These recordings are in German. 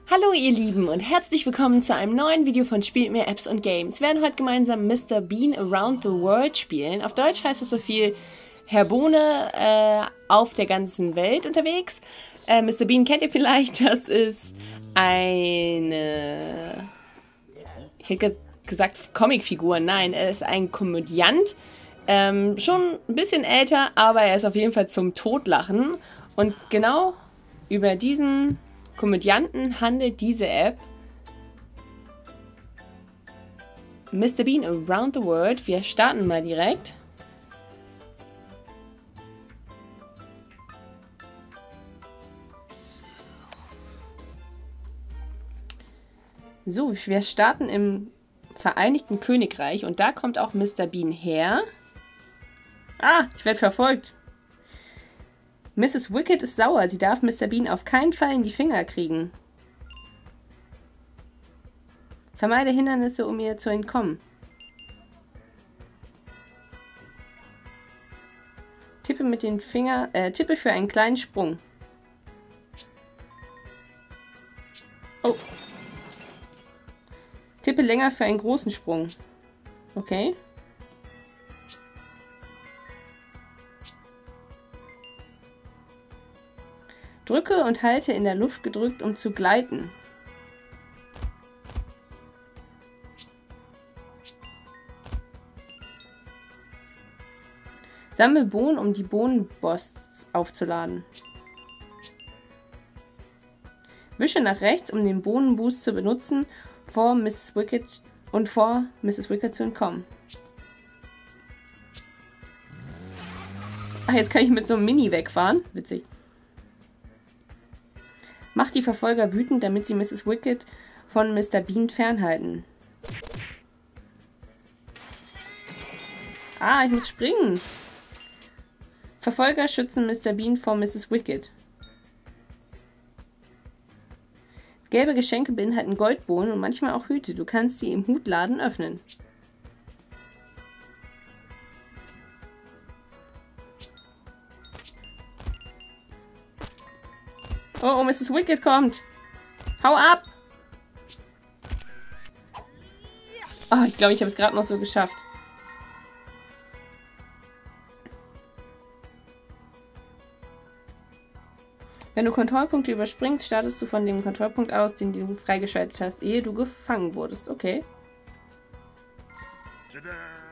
Hallo ihr Lieben und herzlich willkommen zu einem neuen Video von Spielt mir Apps und Games. Wir werden heute gemeinsam Mr. Bean Around the World spielen. Auf Deutsch heißt es so viel Herr Bohne auf der ganzen Welt unterwegs. Mr. Bean kennt ihr vielleicht, das ist eine... Ich hätte gesagt Comicfigur, nein, er ist ein Komödiant. Schon ein bisschen älter, aber er ist auf jeden Fall zum Totlachen. Und genau über diesen Komödianten handelt diese App. Mr. Bean Around the World. Wir starten mal direkt. So, wir starten im Vereinigten Königreich und da kommt auch Mr. Bean her. Ah, ich werde verfolgt. Mrs. Wicked ist sauer. Sie darf Mr. Bean auf keinen Fall in die Finger kriegen. Vermeide Hindernisse, um ihr zu entkommen. Tippe mit den Finger, tippe für einen kleinen Sprung. Oh. Tippe länger für einen großen Sprung. Okay. Drücke und halte in der Luft gedrückt, um zu gleiten. Sammle Bohnen, um die Bohnenbosts aufzuladen. Wische nach rechts, um den Bohnenboost zu benutzen, vor Mrs. Wicked zu entkommen. Ach, jetzt kann ich mit so einem Mini wegfahren. Witzig. Macht die Verfolger wütend, damit sie Mrs. Wicked von Mr. Bean fernhalten. Ah, ich muss springen. Verfolger schützen Mr. Bean vor Mrs. Wicked. Gelbe Geschenke beinhalten Goldbohnen und manchmal auch Hüte. Du kannst sie im Hutladen öffnen. Oh, Mrs. Wicked kommt. Hau ab! Oh, ich glaube, ich habe es gerade noch so geschafft. Wenn du Kontrollpunkte überspringst, startest du von dem Kontrollpunkt aus, den du freigeschaltet hast, ehe du gefangen wurdest. Okay. Tada!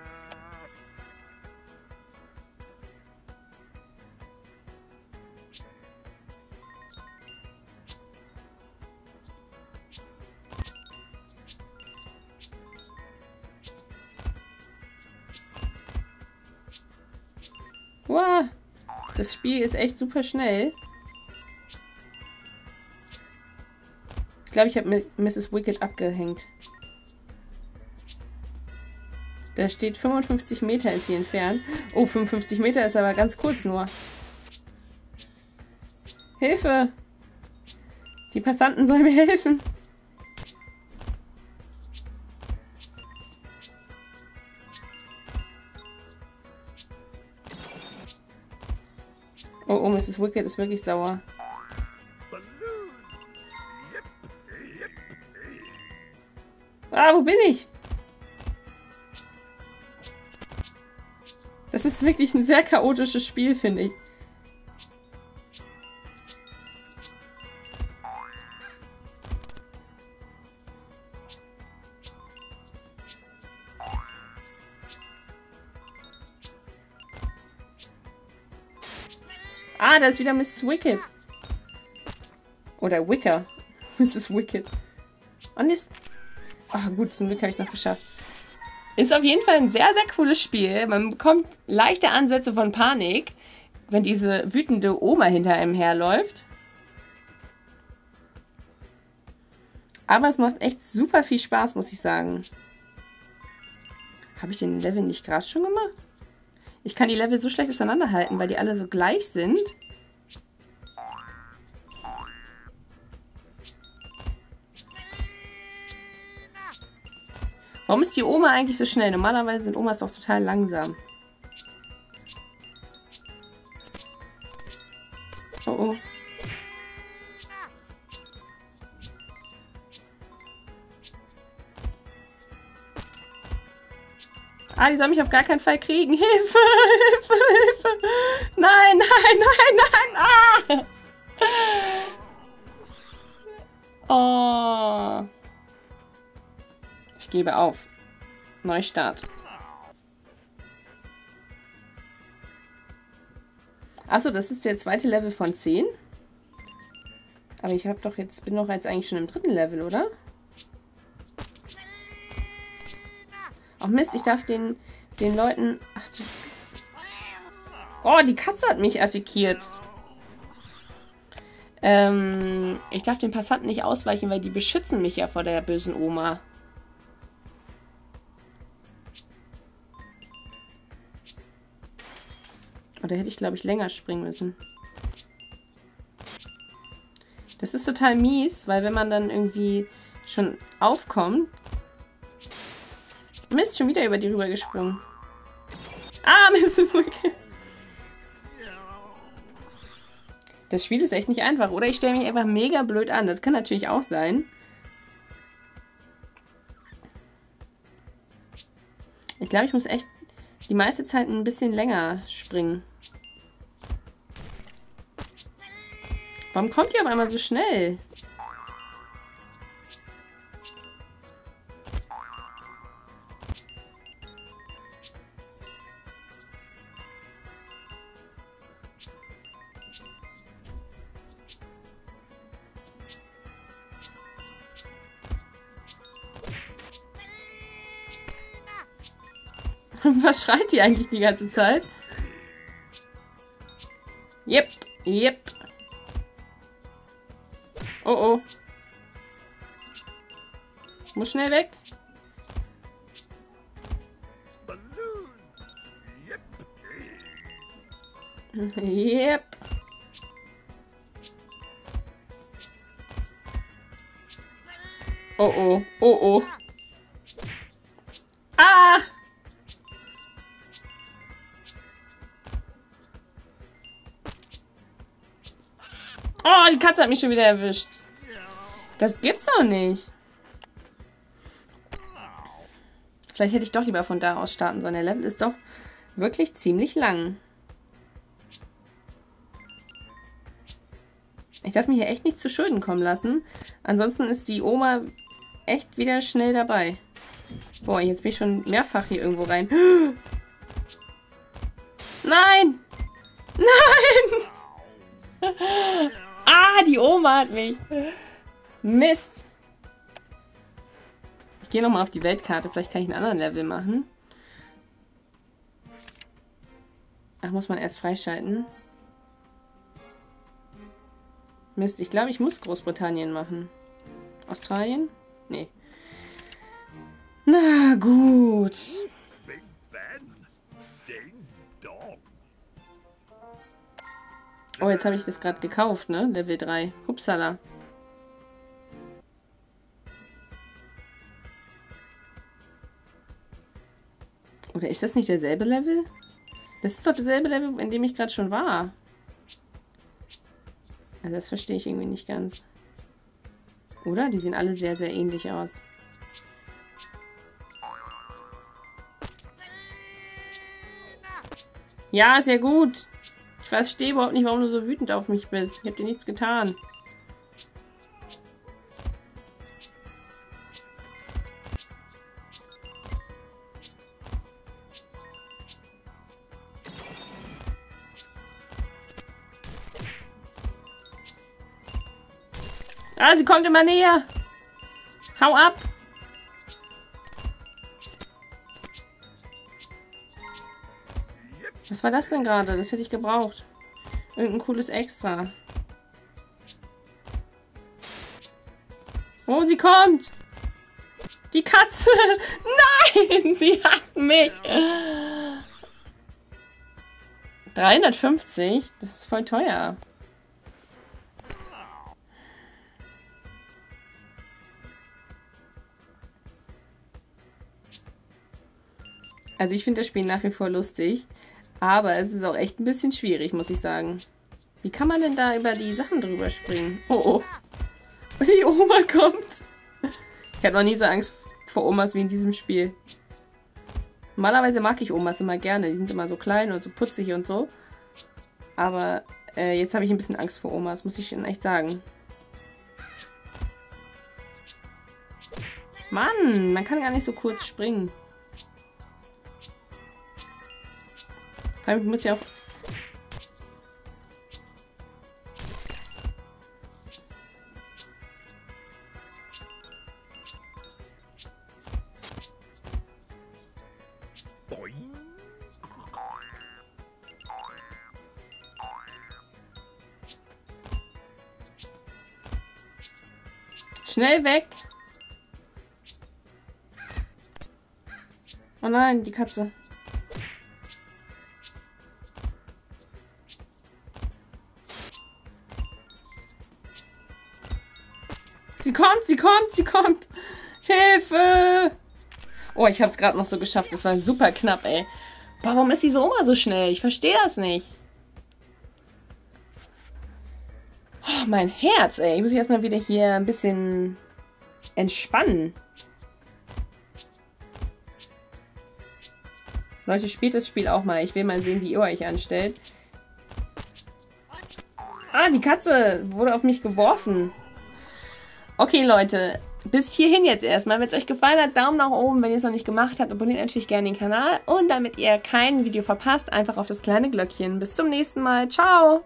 Wow, das Spiel ist echt super schnell. Ich glaube, ich habe Mrs. Wicked abgehängt. Da steht 55 Meter ist sie entfernt. Oh, 55 Meter ist aber ganz kurz nur. Hilfe! Die Passanten sollen mir helfen. Oh, Mrs. Wicked ist wirklich sauer. Ah, wo bin ich? Das ist wirklich ein sehr chaotisches Spiel, finde ich. Ah, da ist wieder Mrs. Wicked. Oder Wicker. Mrs. Wicked. Und ist... Ach gut, zum Glück habe ich es noch geschafft. Ist auf jeden Fall ein sehr, sehr cooles Spiel. Man bekommt leichte Ansätze von Panik, wenn diese wütende Oma hinter einem herläuft. Aber es macht echt super viel Spaß, muss ich sagen. Habe ich den Level nicht gerade schon gemacht? Ich kann die Level so schlecht auseinanderhalten, weil die alle so gleich sind. Warum ist die Oma eigentlich so schnell? Normalerweise sind Omas doch total langsam. Oh oh. Ah, die soll mich auf gar keinen Fall kriegen. Hilfe, Hilfe, Hilfe. Nein, nein, nein, nein. Ah. Oh. Ich gebe auf. Neustart. Achso, das ist der zweite Level von 10. Aber ich habe doch jetzt, bin doch jetzt eigentlich schon im dritten Level, oder? Ach Mist, ich darf den Leuten... Ach, oh, die Katze hat mich attackiert. Ich darf den Passanten nicht ausweichen, weil die beschützen mich ja vor der bösen Oma. Oder hätte ich, glaube ich, länger springen müssen. Das ist total mies, weil wenn man dann irgendwie schon aufkommt... Mist, schon wieder über die rüber gesprungen. Ah, Mist, ist okay. Das Spiel ist echt nicht einfach. Oder ich stelle mich einfach mega blöd an. Das kann natürlich auch sein. Ich glaube, ich muss echt die meiste Zeit ein bisschen länger springen. Warum kommt die auf einmal so schnell? Was schreit die eigentlich die ganze Zeit? Yep, yep. Oh oh. Ich muss schnell weg. Yep. Oh oh, oh oh. Ah! Oh, die Katze hat mich schon wieder erwischt. Das gibt's doch nicht. Vielleicht hätte ich doch lieber von da aus starten sollen. Der Level ist doch wirklich ziemlich lang. Ich darf mich hier echt nicht zu Schulden kommen lassen. Ansonsten ist die Oma echt wieder schnell dabei. Boah, jetzt bin ich schon mehrfach hier irgendwo rein. Nein! Nein! Ah, die Oma hat mich. Mist. Ich gehe nochmal auf die Weltkarte. Vielleicht kann ich einen anderen Level machen. Ach, muss man erst freischalten. Mist, ich glaube, ich muss Großbritannien machen. Australien? Nee. Na gut. Oh, jetzt habe ich das gerade gekauft, ne? Level 3. Hupsala. Oder ist das nicht derselbe Level? Das ist doch derselbe Level, in dem ich gerade schon war. Also das verstehe ich irgendwie nicht ganz. Oder? Die sehen alle sehr, sehr ähnlich aus. Ja, sehr gut. Ich verstehe überhaupt nicht, warum du so wütend auf mich bist. Ich habe dir nichts getan. Ah, sie kommt immer näher. Hau ab. Was war das denn gerade? Das hätte ich gebraucht. Irgendein cooles Extra. Oh, sie kommt! Die Katze! Nein! Sie hat mich! 350? Das ist voll teuer. Also ich finde das Spiel nach wie vor lustig. Aber es ist auch echt ein bisschen schwierig, muss ich sagen. Wie kann man denn da über die Sachen drüber springen? Oh, oh. Die Oma kommt. Ich hatte noch nie so Angst vor Omas wie in diesem Spiel. Normalerweise mag ich Omas immer gerne. Die sind immer so klein und so putzig und so. Aber jetzt habe ich ein bisschen Angst vor Omas, muss ich Ihnen echt sagen. Mann, man kann gar nicht so kurz springen. Vor allem, ich muss ja auch... Schnell weg! Oh nein, die Katze. Sie kommt, sie kommt, sie kommt! Hilfe! Oh, ich habe es gerade noch so geschafft. Das war super knapp, ey. Boah, warum ist diese Oma so schnell? Ich verstehe das nicht. Oh, mein Herz, ey. Ich muss mich erstmal wieder hier ein bisschen entspannen. Leute, spielt das Spiel auch mal. Ich will mal sehen, wie ihr euch anstellt. Ah, die Katze wurde auf mich geworfen. Okay, Leute. Bis hierhin jetzt erstmal. Wenn es euch gefallen hat, Daumen nach oben. Wenn ihr es noch nicht gemacht habt, abonniert natürlich gerne den Kanal. Und damit ihr kein Video verpasst, einfach auf das kleine Glöckchen. Bis zum nächsten Mal. Ciao!